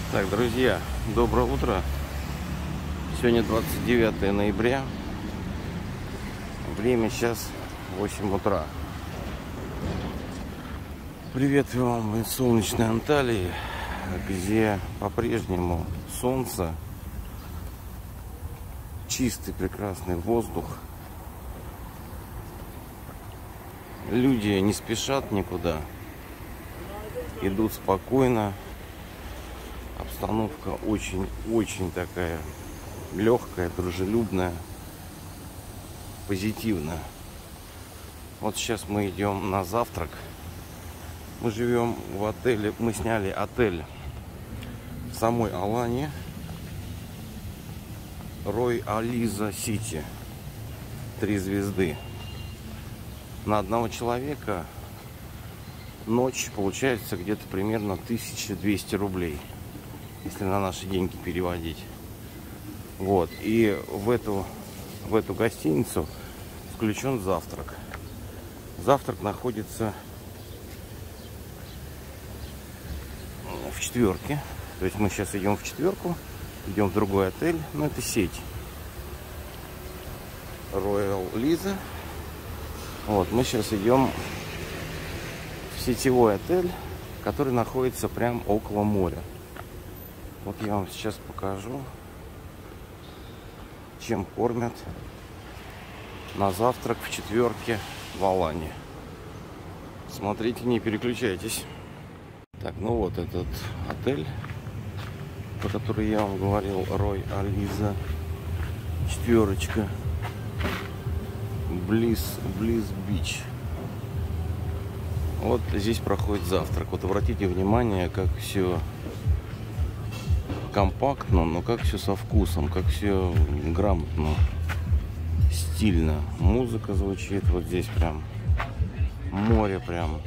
Так, друзья, доброе утро. Сегодня 29 ноября. Время сейчас 8 утра. Приветствую вам из солнечной Анталии, где по-прежнему солнце, чистый прекрасный воздух. Люди не спешат никуда, идут спокойно. Обстановка очень такая легкая, дружелюбная, позитивная. Вот сейчас мы идем на завтрак. Мы живем в отеле, мы сняли отель в самой Алании, Рой-Ализа Сити, 3 звезды. На одного человека ночь получается где-то примерно 1200 рублей, если на наши деньги переводить. Вот. И в эту гостиницу включен завтрак. Завтрак находится в 4-ке. То есть мы сейчас идем в 4-ку, идем в другой отель, но это сеть Royal Liza. Вот, мы сейчас идем в сетевой отель, который находится прямо около моря. Вот я вам сейчас покажу, чем кормят на завтрак в 4-ке в Алании. Смотрите, не переключайтесь. Так, ну вот этот отель, про который я вам говорил, Рой-Ализа, 4-ка, Близ Бич. Вот здесь проходит завтрак. Вот обратите внимание, как все компактно, но как все со вкусом, как все грамотно, стильно. Музыка звучит вот здесь прям, море прям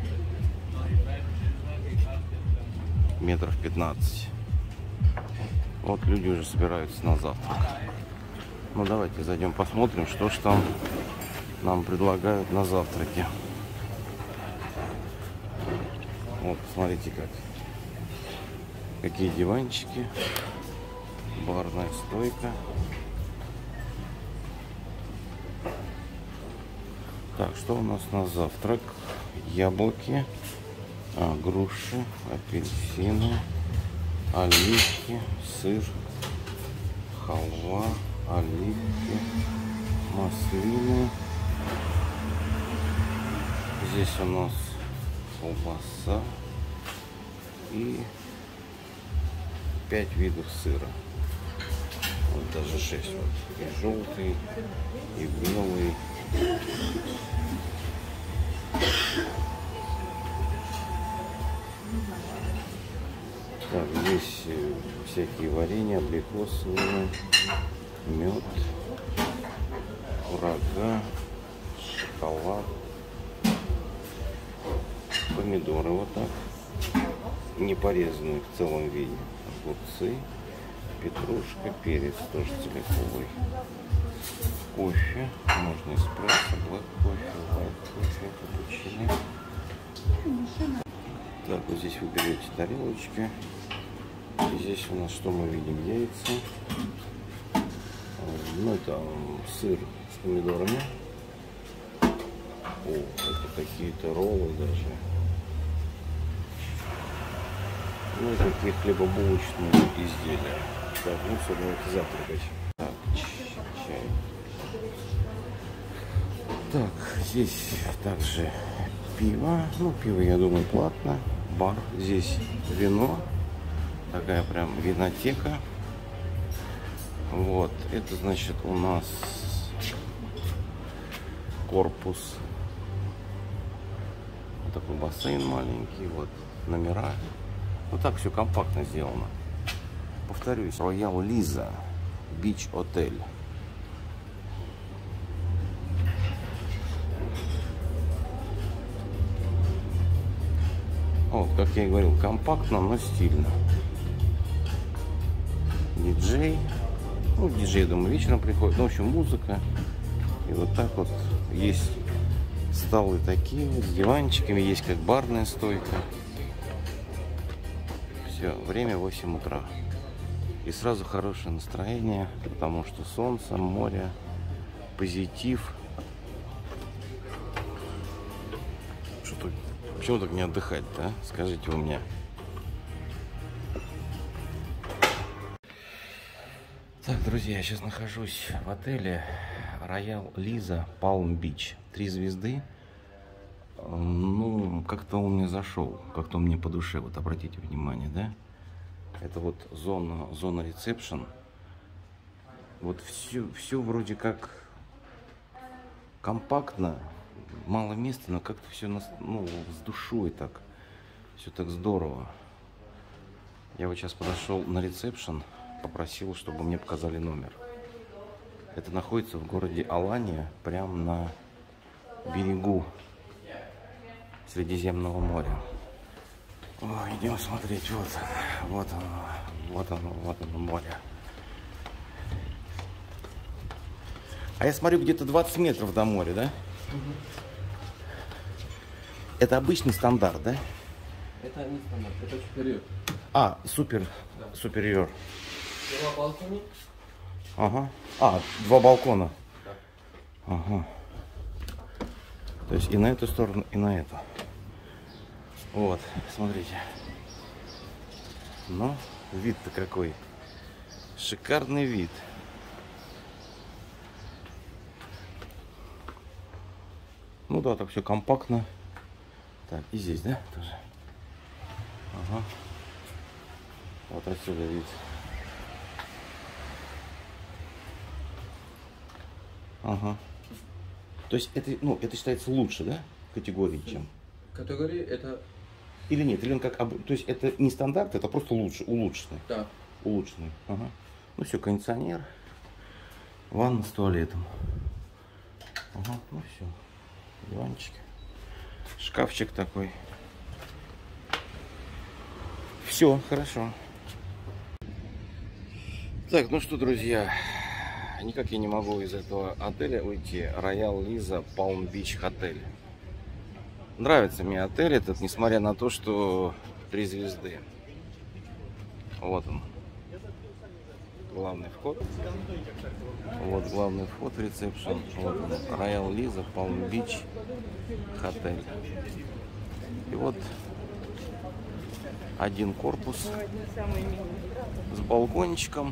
метров 15. Вот люди уже собираются на завтрак. Ну давайте зайдем посмотрим, что ж там нам предлагают на завтраке. Вот, посмотрите какие диванчики, барная стойка. Так, что у нас на завтрак? Яблоки, груши, апельсины, оливки, сыр, халва, оливки, маслины. Здесь у нас колбаса и 5 видов сыра. Вот даже 6. Вот. И желтый, и белый. Так, здесь всякие варенья, абрикосовые, мед, курага, шоколад, помидоры вот так, не порезанные в целом виде, огурцы, петрушка, перец тоже целиковый, кофе, можно эспрессо, блэк кофе, лайт кофе, капучино. Так, вот здесь вы берете тарелочки. И здесь у нас что мы видим? Яйца. Ну, это сыр с помидорами. О, это какие-то роллы даже. Ну, и такие хлебобулочные изделия. Так, ну все, давайте завтракать. Так, чай. Так, здесь также пиво. Ну, пиво, я думаю, платно. Бар. Здесь вино. Такая прям винотека. Вот. Это значит у нас корпус. Вот такой бассейн маленький. Вот номера. Вот так все компактно сделано. Повторюсь, Royal Liza Beach Hotel. Вот, как я и говорил, компактно, но стильно. Диджей. Ну, диджей, думаю, вечером приходит. Ну, в общем, музыка. И вот так вот есть столы такие, с диванчиками. Есть как барная стойка. Все, время 8 утра. И сразу хорошее настроение, потому что солнце, море, позитив. Что-то, почему так не отдыхать-то, а? Скажите вы мне. Так, друзья, я сейчас нахожусь в отеле Royal Liza Palm Beach. 3 звезды. Ну, как-то он мне зашел, как-то он мне по душе, вот обратите внимание, да? Это вот зона ресепшн. Вот все вроде как компактно, мало места, но как-то все ну, с душой так. Все так здорово. Я вот сейчас подошел на ресепшн, попросил, чтобы мне показали номер. Это находится в городе Алания, прямо на берегу Средиземного моря. О, идем смотреть. Вот оно море. А я смотрю, где-то 20 метров до моря, да? Угу. Это обычный стандарт, да? Это не стандарт, это супериор. А, супериор. 2 балкона. Ага. А, 2 балкона. Да. Ага. То есть и на эту сторону, и на эту. Вот, смотрите. Ну, вид-то какой. Шикарный вид. Ну да, так все компактно. Так, и здесь, да, тоже? Ага. Вот отсюда вид. Ага. То есть это, ну, это считается лучше, да, категории, чем? Категории это... Или нет, или он как... То есть это не стандарт, это просто лучше, улучшенный. Да. Улучшенный. Ага. Ну все, кондиционер. Ванна с туалетом. Ага, ну все. Диванчик. Шкафчик такой. Все, хорошо. Так, ну что, друзья, никак я не могу из этого отеля уйти. Royal Liza Palm Beach Hotel. Нравится мне отель этот, несмотря на то, что 3 звезды. Вот он. Главный вход. Вот главный вход в ресепшн. Вот он. Royal Liza Palm Beach Hotel. И вот один корпус с балкончиком.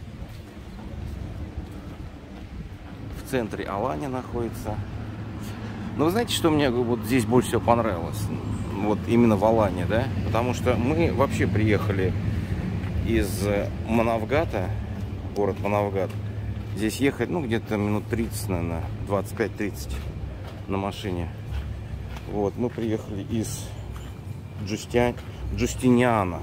В центре Алания находится. Но вы знаете, что мне вот здесь больше всего понравилось? Вот именно в Алании, да? Потому что мы вообще приехали из Манавгата, город Манавгат. Здесь ехать, ну, где-то минут 30, наверное, 25-30 на машине. Вот, мы приехали из Джустиниана.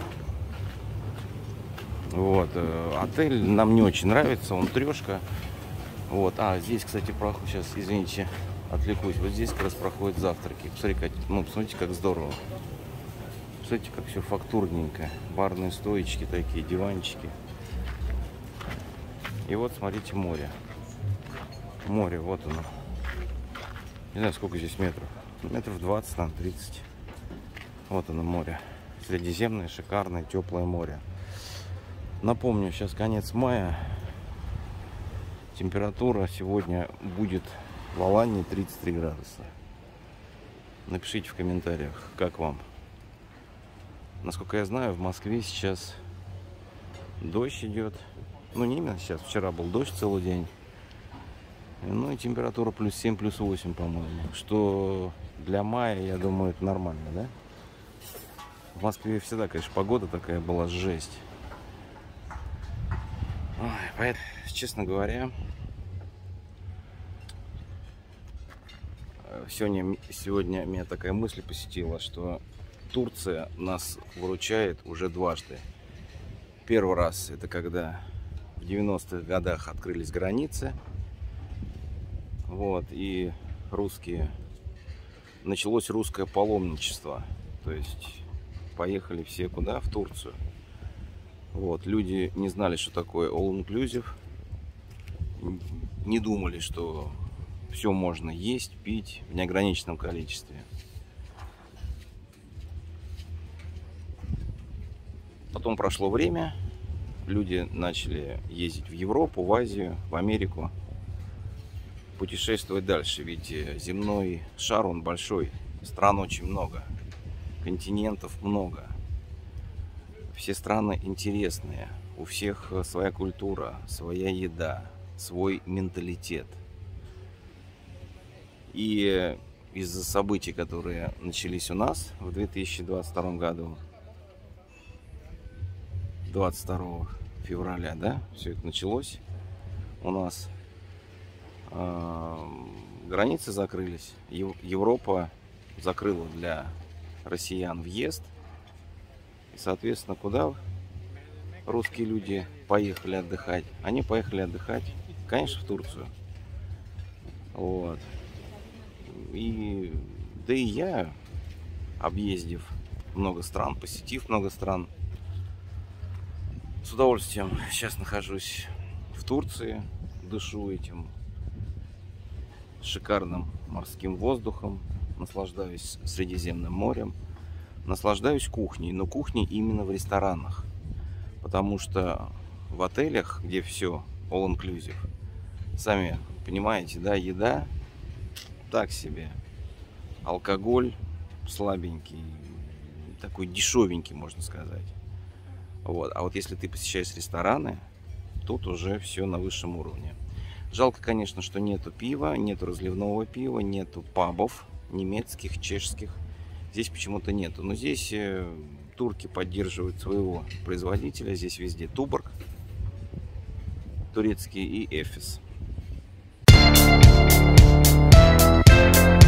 Вот, отель нам не очень нравится, он трешка. Вот, здесь, кстати, сейчас, извините, отвлекусь. Вот здесь как раз проходят завтраки. Посмотрите, как здорово. Посмотрите, как все фактурненько. Барные стоечки такие, диванчики. И вот, смотрите, море. Море, вот оно. Не знаю, сколько здесь метров. Метров 20, там, 30. Вот оно, море. Средиземное, шикарное, теплое море. Напомню, сейчас конец мая. Температура сегодня будет в Алании 33 градуса. Напишите в комментариях, как вам. Насколько я знаю, в Москве сейчас дождь идет. Ну, не именно сейчас. Вчера был дождь целый день. Ну и температура плюс 7, плюс 8, по-моему. Что для мая, я думаю, это нормально, да? В Москве всегда, конечно, погода такая была жесть. Ой, поэтому, честно говоря, сегодня меня такая мысль посетила, что Турция нас выручает уже дважды. Первый раз это когда в 90-х годах открылись границы. Вот, и началось русское паломничество. То есть поехали все куда? В Турцию. Вот, люди не знали, что такое all-inclusive. Не думали, что все можно есть, пить в неограниченном количестве. Потом прошло время, люди начали ездить в Европу, в Азию, в Америку, путешествовать дальше, ведь земной шар, он большой, стран очень много, континентов много, все страны интересные, у всех своя культура, своя еда, свой менталитет. И из-за событий, которые начались у нас в 2022 году, 22 февраля, да, все это началось у нас, границы закрылись, Европа закрыла для россиян въезд, и, соответственно, куда русские люди поехали отдыхать? Они поехали отдыхать, конечно, в Турцию. Вот. Да и я, объездив много стран, посетив много стран, с удовольствием сейчас нахожусь в Турции, дышу этим шикарным морским воздухом, наслаждаюсь Средиземным морем, наслаждаюсь кухней, но кухней именно в ресторанах, потому что в отелях, где все all inclusive, сами понимаете, да, еда так себе, алкоголь слабенький, такой дешевенький, можно сказать. Вот. А вот если ты посещаешь рестораны, тут уже все на высшем уровне. Жалко, конечно, что нету пива, нету разливного пива, нету пабов немецких, чешских. Здесь почему-то нету. Но здесь турки поддерживают своего производителя. Здесь везде Туборг турецкий и Эфес.